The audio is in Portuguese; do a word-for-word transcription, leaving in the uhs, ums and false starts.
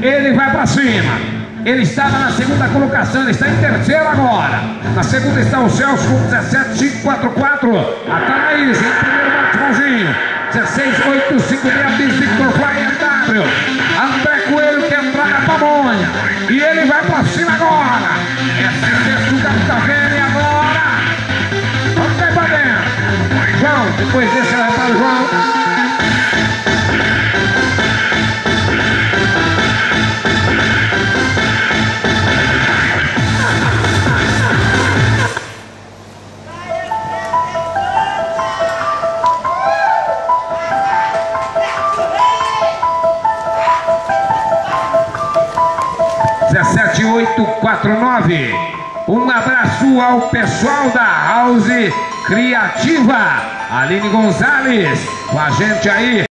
Ele vai pra cima. Ele estava na segunda colocação, ele está em terceiro agora. Na segunda está o Celso com dezessete cinco quatro quatro. A Thaís em primeiro, Martimãozinho. dezesseis oito cinco seis, Victor Fly W. André Coelho quer entrar na pamonha. E ele vai pra cima agora. Esse sexto gato tá vendo e agora. Vamos cair pra dentro. João, depois desse ela vai para o João. dezessete oito quatro nove. Um abraço ao pessoal da House Criativa. Aline Gonzalez com a gente aí.